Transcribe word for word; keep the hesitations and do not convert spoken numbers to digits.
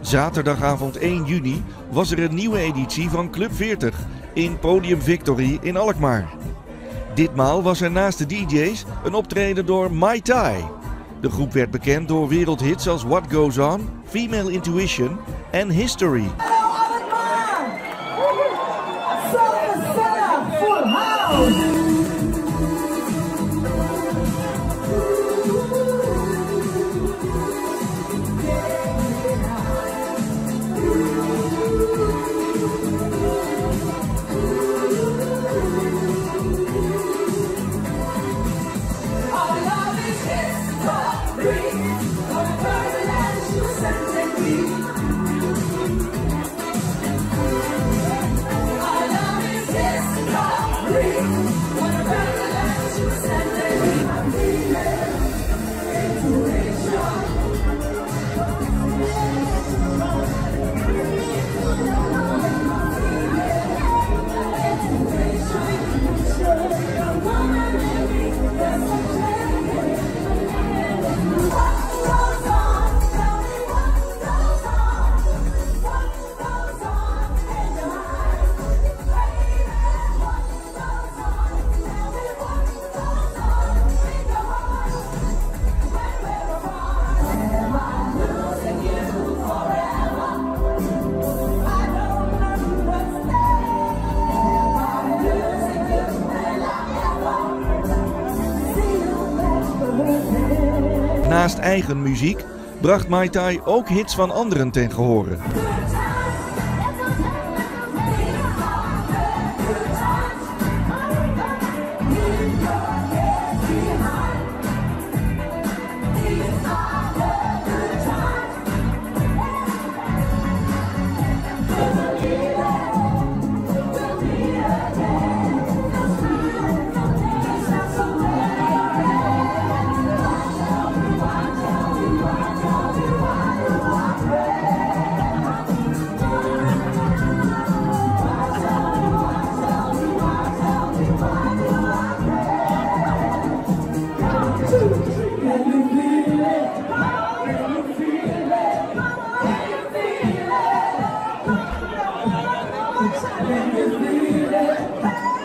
Zaterdagavond één juni was er een nieuwe editie van Club veertig in Podium Victory in Alkmaar. Ditmaal was er naast de D J's een optreden door Mai Tai. De groep werd bekend door wereldhits als What Goes On, Female Intuition en History. Hallo Alkmaar! Zo gezellig, full house! Naast eigen muziek bracht Mai Tai ook hits van anderen ten gehore. Can you feel it?